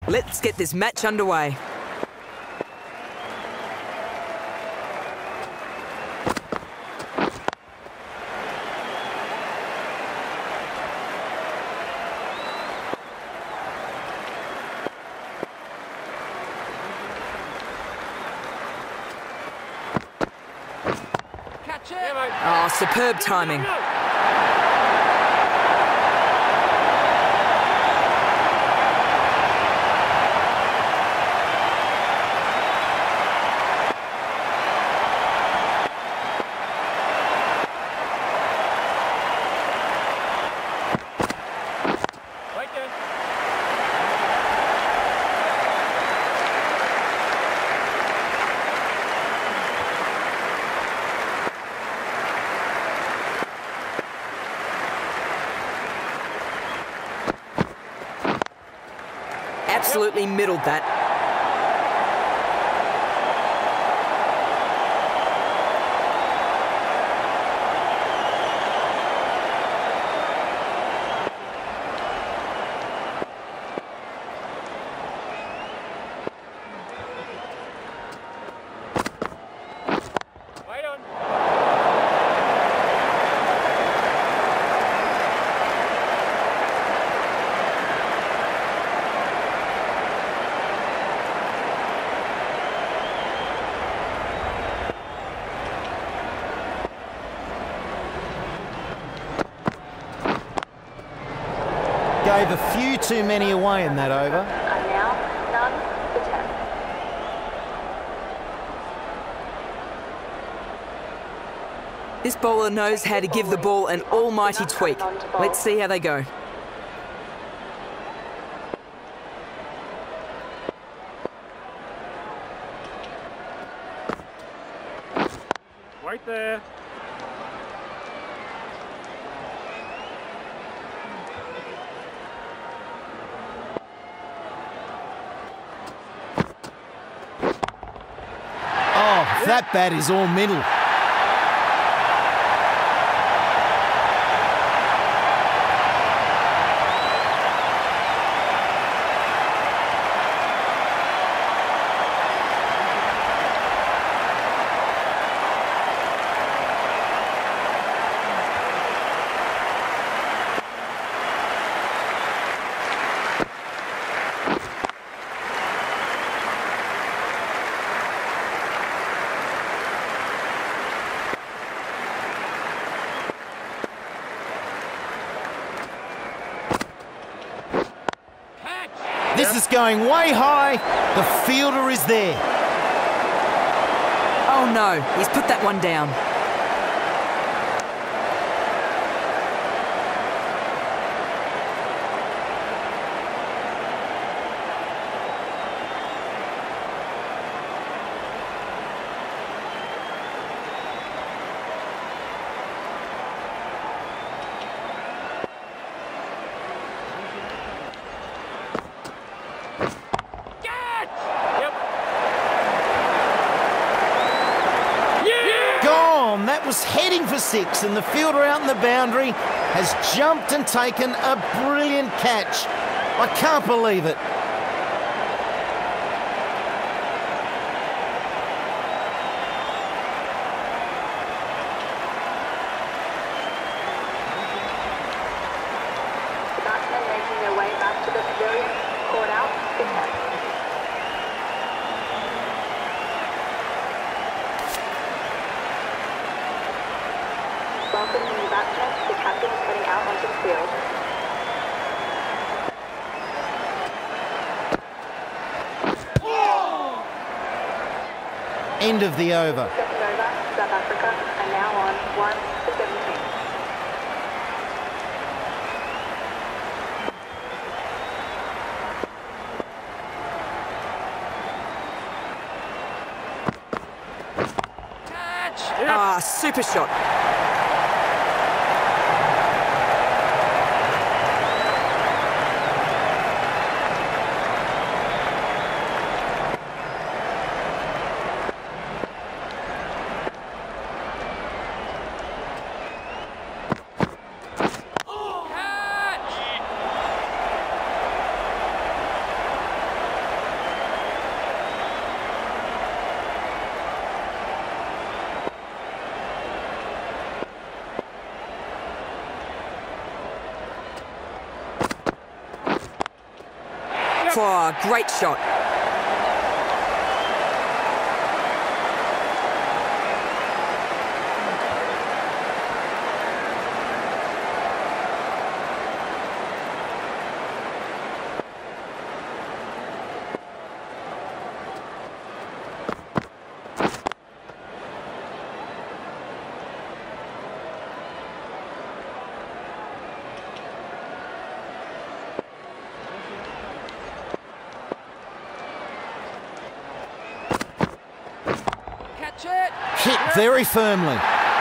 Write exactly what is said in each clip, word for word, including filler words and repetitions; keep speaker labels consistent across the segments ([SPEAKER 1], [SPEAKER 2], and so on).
[SPEAKER 1] Let's get this match underway. Oh, superb timing. Absolutely middled that.
[SPEAKER 2] Gave a few too many away in that over.
[SPEAKER 3] And now, none for ten.
[SPEAKER 1] This bowler knows how to give the ball an almighty tweak. Let's see how they go.
[SPEAKER 4] Right there.
[SPEAKER 2] That bat is all middle. This is going way high. The fielder is there.
[SPEAKER 1] Oh no, he's put that one down.
[SPEAKER 2] Was heading for six, and the fielder out in the boundary has jumped and taken a brilliant catch. I can't believe it.
[SPEAKER 3] The batsmen making their way back to the pavilion, caught out for ten. Welcome to new batsmen. The captain is heading out onto the field.
[SPEAKER 2] End of the over.
[SPEAKER 3] Second over, South Africa, and now on one for seventeen.
[SPEAKER 1] Catch! Ah, super shot. Oh, great shot.
[SPEAKER 2] Hit very firmly.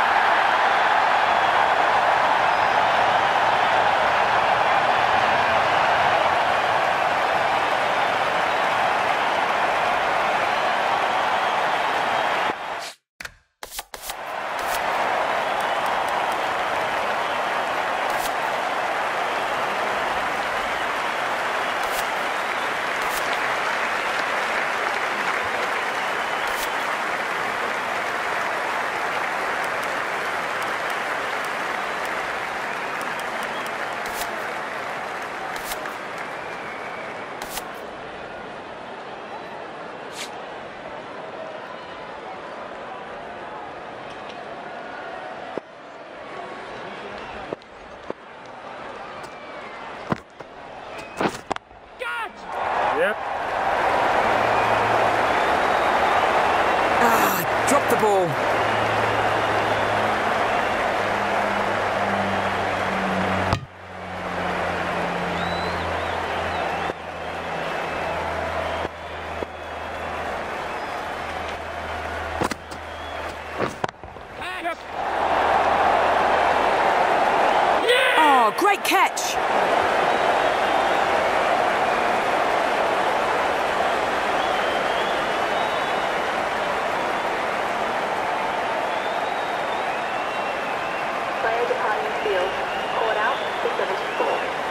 [SPEAKER 4] Yep.
[SPEAKER 1] Ah, dropped the ball.
[SPEAKER 4] Yep.
[SPEAKER 1] Oh, great catch.
[SPEAKER 3] Player departing field. Caught out for seventy-four.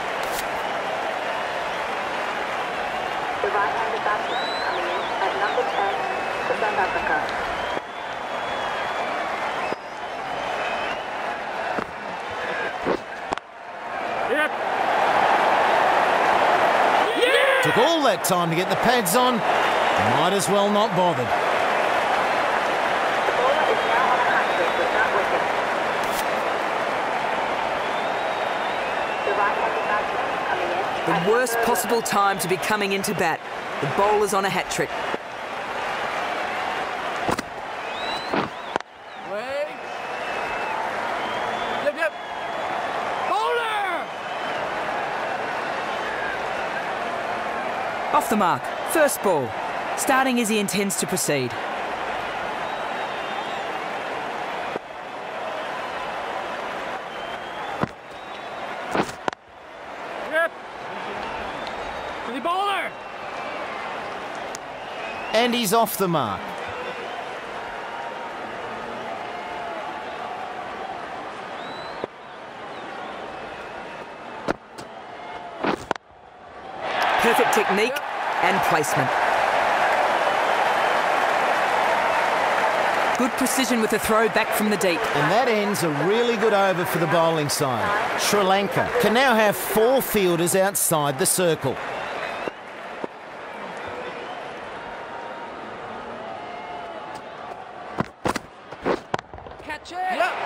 [SPEAKER 3] The right-handed batsman coming in at number ten for South Africa.
[SPEAKER 4] Yep.
[SPEAKER 2] Took all that time to get the pads on. Might as well not bothered.
[SPEAKER 3] The bowler is now on a hat trick with that wicket. The right-handed batsman coming in at
[SPEAKER 1] The worst
[SPEAKER 3] number
[SPEAKER 1] possible time to be coming into bat. The bowler's on a hat trick.
[SPEAKER 4] Wait. Yep, yep. Bowler!
[SPEAKER 1] Off the mark. First ball. Starting as he intends to proceed.
[SPEAKER 4] Yep. To the bowler!
[SPEAKER 2] And he's off the mark.
[SPEAKER 1] Perfect technique and placement. Good precision with a throw back from the deep.
[SPEAKER 2] And that ends a really good over for the bowling side. Sri Lanka can now have four fielders outside the circle.
[SPEAKER 4] Catch it! Yep.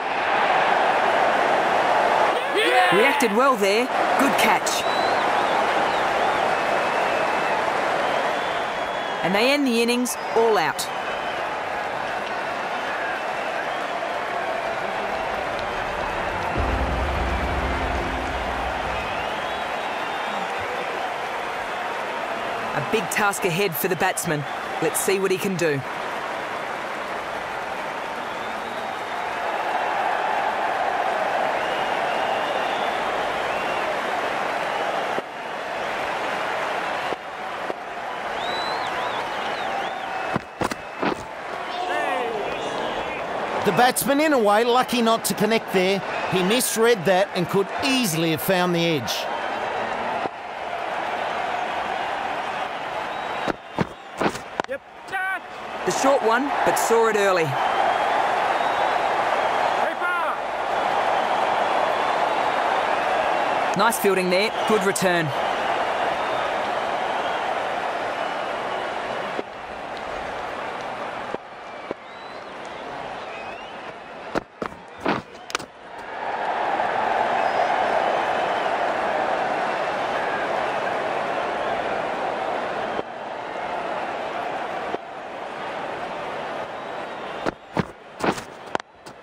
[SPEAKER 4] Yeah.
[SPEAKER 1] Reacted well there. Good catch. And they end the innings all out. A big task ahead for the batsman. Let's see what he can do.
[SPEAKER 2] The batsman, in a way, lucky not to connect there. He misread that and could easily have found the edge.
[SPEAKER 4] Yep. That.
[SPEAKER 1] The short one, but saw it early.
[SPEAKER 4] Paper.
[SPEAKER 1] Nice fielding there. Good return.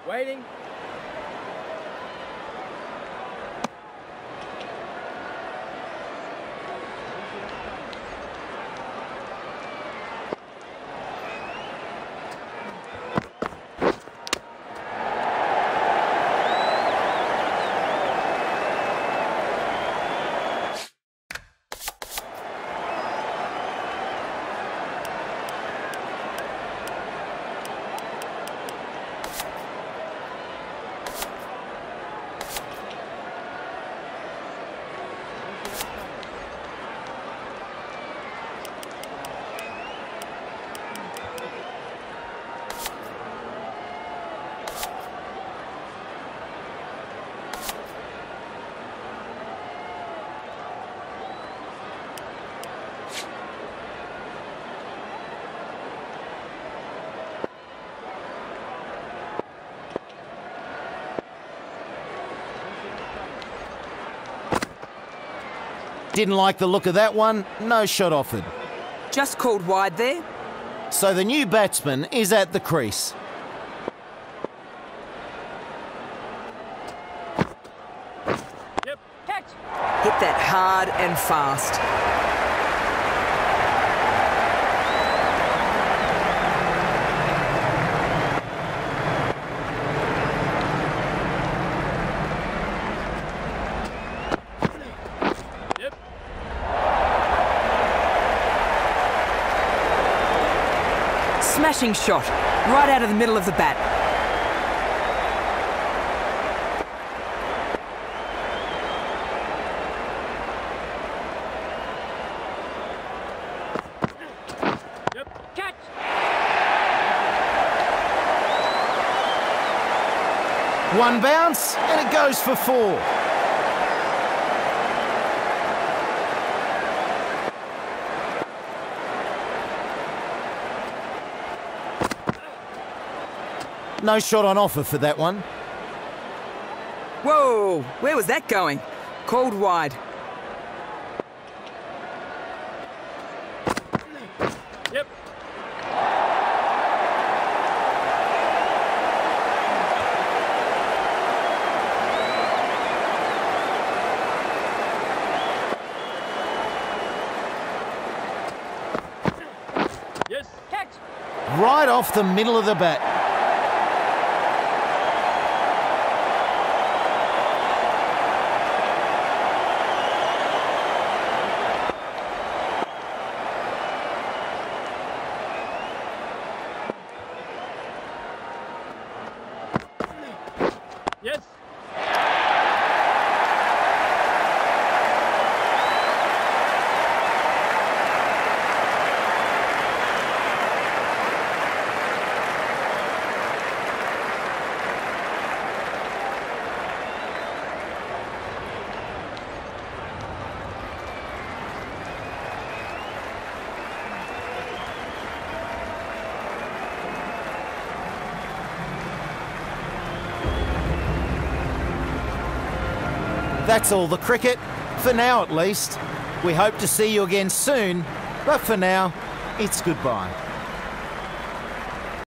[SPEAKER 4] Waiting.
[SPEAKER 2] Didn't like the look of that one, no shot offered.
[SPEAKER 1] Just called wide there.
[SPEAKER 2] So the new batsman is at the crease.
[SPEAKER 4] Yep. Catch.
[SPEAKER 1] Hit that hard and fast. Smashing shot, right out of the middle of the bat.
[SPEAKER 4] Yep. Catch.
[SPEAKER 2] One bounce and it goes for four. No shot on offer for that one.
[SPEAKER 1] Whoa, where was that going? Called wide.
[SPEAKER 4] Yep. Yes. Catch.
[SPEAKER 2] Right off the middle of the bat.
[SPEAKER 4] Yes.
[SPEAKER 2] That's all the cricket, for now at least. We hope to see you again soon, but for now, it's goodbye.